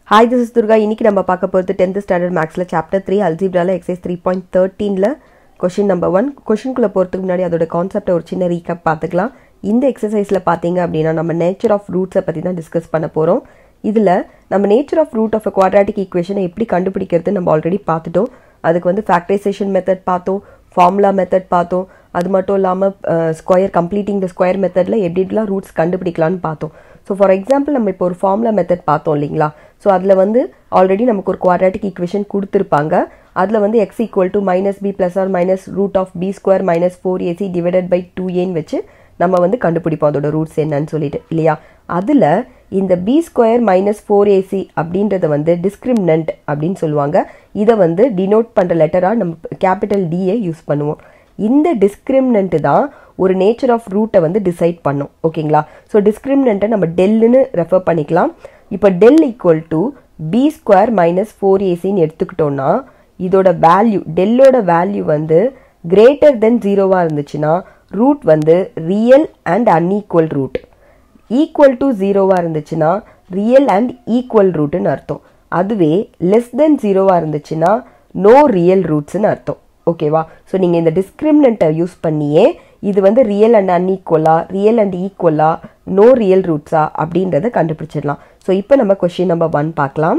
Hi, this is Durga. இன்னைக்கு நம்ம பார்க்க போறது 10th standard mathsல chapter 3 algebraல exercise 3.13ல question number 1 questionக்குள்ள போறதுக்கு முன்னாடி அதோட கான்செப்ட் ஒரு சின்ன ரீகேப் பார்த்துக்கலாம். இந்த எக்ஸர்சைஸ்ல பாத்தீங்க அப்படினா நம்ம nature of roots பத்தி தான் டிஸ்கஸ் பண்ண போறோம். இதுல நம்ம nature of root of a quadratic equation எப்படி கண்டுபிடிக்கிறது நம்ம ஆல்ரெடி பார்த்துட்டோம். அதுக்கு வந்து factorization method பார்த்தோம், formula method பார்த்தோம். அது மட்டும் இல்லாம ஸ்கொயர் கம்ப்ளீட்டிங் தி ஸ்கொயர் மெத்தட்ல எப்படிலாம் ரூட்ஸ் கண்டுபிடிக்கலாம்னு பார்த்தோம். ஸோ ஃபார் எக்ஸாம்பிள் நம்ம இப்போ ஒரு ஃபார்முலா மெத்தட் பார்த்தோம் இல்லைங்களா. ஸோ அதில் வந்து ஆல்ரெடி நமக்கு ஒரு குவாட்ராட்டிக் ஈக்குவேஷன் கொடுத்துருப்பாங்க. அதில் வந்து x equal to minus B plus or minus root of B square minus 4ac divided by 2aன்னு வச்சு நம்ம வந்து கண்டுபிடிப்போம் அதோட ரூட்ஸ் என்னன்னு சொல்லிட்டு இல்லையா. அதில் இந்த பி ஸ்கொயர் மைனஸ் 4ac அப்படின்றத வந்து டிஸ்கிரிமினன்ட் அப்படின்னு சொல்லுவாங்க. இதை வந்து டினோட் பண்ணுற லெட்டராக நம்ம கேபிட்டல் டியை யூஸ் பண்ணுவோம். இந்த டிஸ்கிரிமினன்ட் தான் ஒரு நேச்சர் ஆஃப் ரூட்டை வந்து டிசைட் பண்ணும். ஓகேங்களா. ஸோ டிஸ்கிரிமினன்ட்டை நம்ம டெல்லுன்னு ரெஃபர் பண்ணிக்கலாம். இப்போ del equal to B square minus 4ac எடுத்துக்கிட்டோம்னா இதோட வேல்யூ டெல்லோட வேல்யூ வந்து கிரேட்டர் தென் 0வா இருந்துச்சுன்னா ரூட் வந்து real and unequal root, equal to 0வா இருந்துச்சுன்னா ரியல் அண்ட் ஈக்குவல் ரூட்னு அர்த்தம். அதுவே லெஸ் தென் 0வா இருந்துச்சுன்னா நோ ரியல் ரூட்ஸ்னு அர்த்தம். ஓகேவா. ஸோ நீங்கள் இந்த டிஸ்கிரிமினன்ட்டை யூஸ் பண்ணியே இது வந்து ரியல் அண்ட் அன்ஈக்குவலா, ரியல் அண்ட் ஈக்குவலா, நோ ரியல் ரூட்ஸா அப்படின்றத கண்டுபிடிச்சிடலாம். ஸோ இப்போ நம்ம கொஸ்டின் நம்பர் 1 பார்க்கலாம்.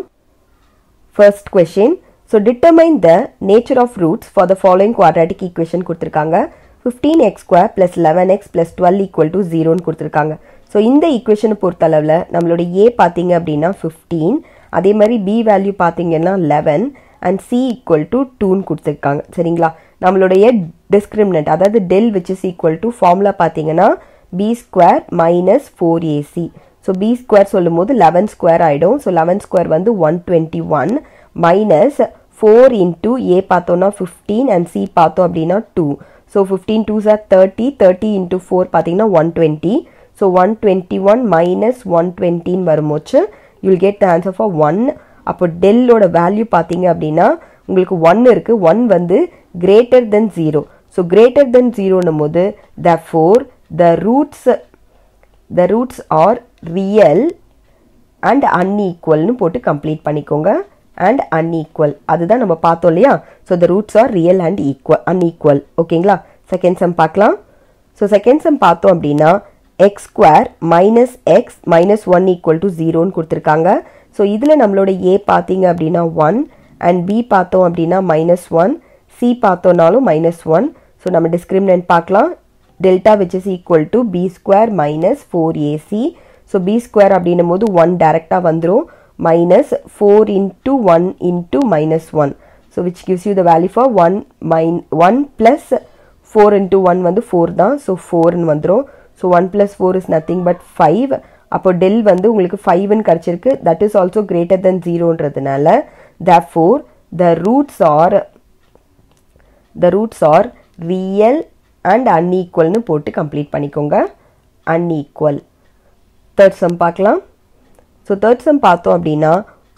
First question. So determine the nature of roots for the following quadratic equation கொடுத்துருக்காங்க. 15x² + 11x + 12 = 0ன்னு கொடுத்துருக்காங்க. ஸோ இந்த ஈக்குவேஷனை பொறுத்தளவில் நம்மளோட ஏ பார்த்தீங்க அப்படின்னா 15, அதே மாதிரி பி வேல்யூ பார்த்தீங்கன்னா 11 அண்ட் சி ஈக்குவல் டு 2ன்னு கொடுத்துருக்காங்க. சரிங்களா. நம்மளுடைய டிஸ்கிரிமினன்ட் அதாவது del which is equal to formula பார்த்தீங்கன்னா B square minus 4ac. So B square சொல்லும் போது 11 ஸ்கொயர் ஆகிடும். ஸோ 11 ஸ்கொயர் வந்து 121 மைனஸ் 4 இன்டூ ஏ பார்த்தோம்னா 15 அண்ட் சி பார்த்தோம் அப்படின்னா 2. ஸோ 15 2s are 30, 30 இன்டூ 4 பார்த்தீங்கன்னா 120. ஸோ 121 மைனஸ் 120 வரும்போது you will get the answer for 1. அப்போ டெல்லோட வேல்யூ பார்த்தீங்க அப்படின்னா உங்களுக்கு 1 இருக்கு. 1 வந்து greater than 0. So greater than 0ன்னும் போது therefore the roots are real and unequalனு போட்டு கம்ப்ளீட் பண்ணிக்கோங்க. and unequal அதுதான் நம்ம பார்த்தோம் இல்லையா. So the roots are real and unequal. ஓகேங்களா. செகண்ட் சம் பார்க்கலாம். ஸோ செகண்ட் சம் பார்த்தோம் அப்படின்னா x² minus X minus 1 equal to 0ன்னு கொடுத்துருக்காங்க. ஸோ இதில் நம்மளோட ஏ பார்த்தீங்க அப்படின்னா 1 அண்ட் பி பார்த்தோம் அப்படின்னா -1, சி பார்த்தோம்னாலும் -1. ஸோ நம்ம டிஸ்கிரிமினன்ட் பார்க்கலாம். Delta which is equal to B square minus 4ac. So B square அப்படின்னும் போது 1 டைரெக்டாக வந்துடும். minus 4 into 1 into -1. So which gives you the value for 1 plus 4 into 1 வந்து 4 தான். ஸோ 4ன்னு வந்துடும். So 1 plus 4 is nothing but 5. அப்போ டெல் வந்து உங்களுக்கு 5ன்னு கிடச்சிருக்கு. that is also greater than 0ன்றதுனால therefore the roots are real and unequalனு போட்டு கம்ப்ளீட் பண்ணிக்கோங்க. unequal. தேர்ட் சம் பார்க்கலாம். ஸோ தேர்ட் சம் பார்த்தோம் அப்படின்னா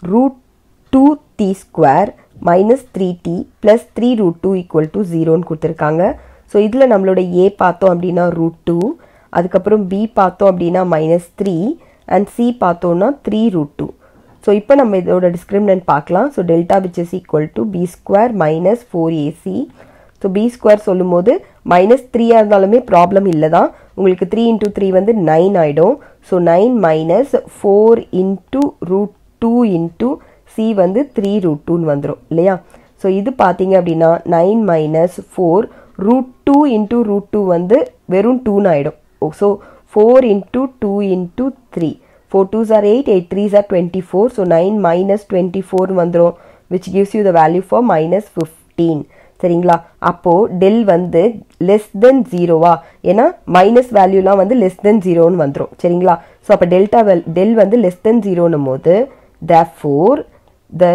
√2t² minus 3t plus 3√2 equal to 0ன்னு கொடுத்துருக்காங்க. ஸோ இதில் நம்மளோட ஏ பார்த்தோம் அப்படின்னா √2, அதுக்கப்புறம் பி பார்த்தோம் அப்படின்னா -3 அண்ட் சி பார்த்தோம்னா 3√2. ஸோ இப்போ நம்ம இதோட டிஸ்கிரிமினன்ட் பார்க்கலாம். So delta which is equal to B square minus 4ac. So B square சொல்லும் போது -3 இருந்தாலுமே ப்ராப்ளம் இல்லை தான். உங்களுக்கு 3 இன்டூ 3 வந்து 9 ஆகிடும். So 9 minus 4 into √2 into c வந்து 3√2ன்னு வந்துடும் இல்லையா. ஸோ இது பார்த்தீங்க அப்படின்னா 9 மைனஸ் 4 √2 இன்டூ √2 வந்து வெறும் 2ன்னு ஆகிடும். So 4 into 2 into 3. 4 2s are 8, 8 3s are 24. So 9 minus 24 வந்துடும் which gives you the value for -15. சரிங்களா. அப்போ டெல் வந்து லெஸ் தென் 0வா, ஏன்னா மைனஸ் வேல்யூலாம் வந்து லெஸ் தென் 0ன்னு வந்துடும். சரிங்களா. ஸோ அப்போ டெல் வந்து லெஸ் தென் 0ன்னும் போது therefore the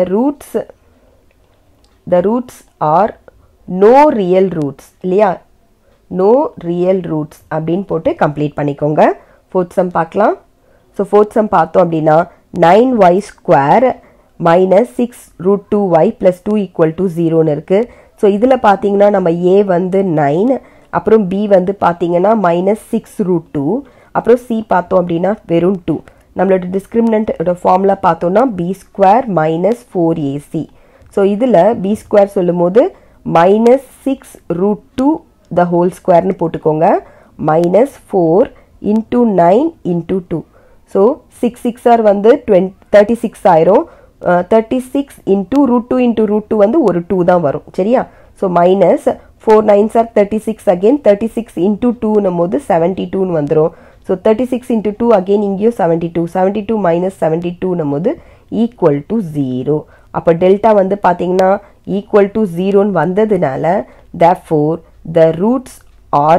roots are no real roots இல்லையா. no real roots அப்படின்னு போட்டு கம்ப்ளீட் பண்ணிக்கோங்க. ஃபோர்த் சம் பார்க்கலாம். ஸோ ஃபோர்த் சம் பார்த்தோம் அப்படின்னா 9y² minus 6√2y plus 2 equal to 0ன்னு இருக்குது. ஸோ இதில் பார்த்தீங்கன்னா நம்ம ஏ வந்து 9, அப்புறம் பி வந்து பார்த்தீங்கன்னா -6√2, அப்புறம் சி பார்த்தோம் அப்படின்னா வெறும் 2. நம்மளோட டிஸ்கிரிமினன்ட்டோட ஃபார்முலா பார்த்தோன்னா b square minus 4ac. So இதில் பி ஸ்கொயர் சொல்லும் போது மைனஸ் 6√2 த ஹோல் ஸ்கொயர்னு போட்டுக்கோங்க. Minus 4 into 9 into 2. ஸோ 6 வந்து 36 ஆயிரும். 36 இன்டூ √2 இன்டூ √2 வந்து ஒரு 2 தான் வரும். சரியா? So minus 4 9s are 36 again 36 into 2 போது 72 வந்துரும். ஸோ 36 into 2 again இங்கேயும் 72 minus 72 போது equal to 0. அப்போ டெல்டா வந்து பார்த்தீங்கன்னா equal to 0 வந்ததுனால therefore the roots are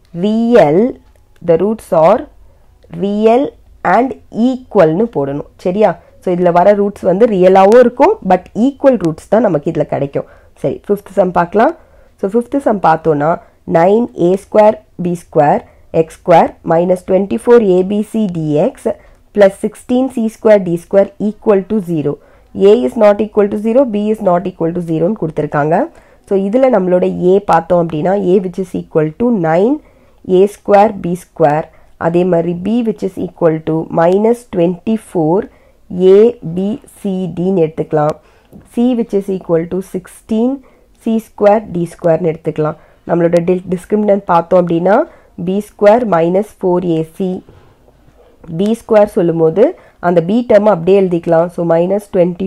real and equal னு போடணும். சரியா? ஸோ இதில் வர ரூட்ஸ் வந்து ரியலாகவும் இருக்கும் பட் ஈக்குவல் ரூட்ஸ் தான் நமக்கு இதில் கிடைக்கும். சரி, ஃபிஃப்த் சம் பார்க்கலாம். ஸோ ஃபிஃப்த்து சம் பார்த்தோன்னா 9a square b square x square minus 24abc dx plus 16c square d square equal to 0. a is not equal to 0, b is not equal to 0 கொடுத்துருக்காங்க. So இதில் நம்மளோட a பார்த்தோம் அப்படின்னா a which is equal to 9a square b square, அதே மாதிரி b which is equal to minus 24abcdன்னு எடுத்துக்கலாம். c which is equal to 16c square d square எடுத்துக்கலாம். நம்மளோட டிஸ்கிரிமினன்ட் பார்த்தோம் அப்படின்னா b square minus 4ac. b square சொல்லும் போது அந்த b டேர்ம் அப்படியே எழுதிக்கலாம். So minus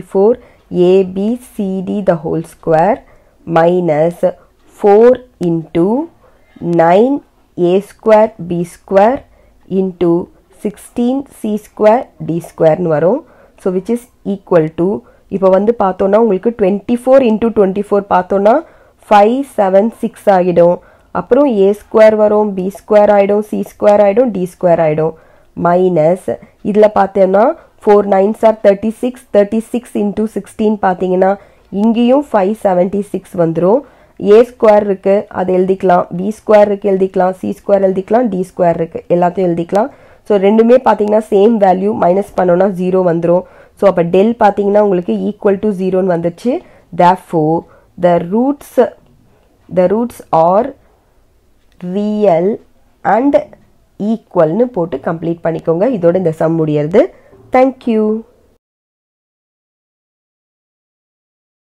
24abcd the whole square minus 4 into 9a square b square into 16c square d square வரும். So which is equal to இப்போ வந்து பார்த்தோன்னா உங்களுக்கு 24 into 24 பார்த்தோன்னா 576 ஆகிடும். அப்புறம் a ஸ்கொயர் வரும், b ஸ்கொயர் ஆகிடும், c ஸ்கொயர் ஆகிடும், d ஸ்கொயர் ஆகிடும். மைனஸ் இதில் பார்த்தோன்னா 4 9s are 36, 36 into 16 பார்த்தீங்கன்னா இங்கேயும் 576 வந்துடும். a ஸ்கொயர் இருக்குது அது எழுதிக்கலாம், b ஸ்கொயர் இருக்குது எழுதிக்கலாம், c ஸ்கொயர் எழுதிக்கலாம், d ஸ்கொயர் இருக்குது எல்லாத்தையும் எழுதிக்கலாம். ஸோ ரெண்டுமே பார்த்தீங்கன்னா சேம் வேல்யூ, மைனஸ் பண்ணோன்னா 0 வந்துடும். ஸோ அப்போ டெல் பார்த்தீங்கன்னா உங்களுக்கு ஈக்குவல் டு 0ன்னு வந்துச்சு. therefore the roots are real and equal னு போட்டு கம்ப்ளீட் பண்ணிக்கோங்க. இதோட இந்த சம் முடியறது. தேங்க்யூ.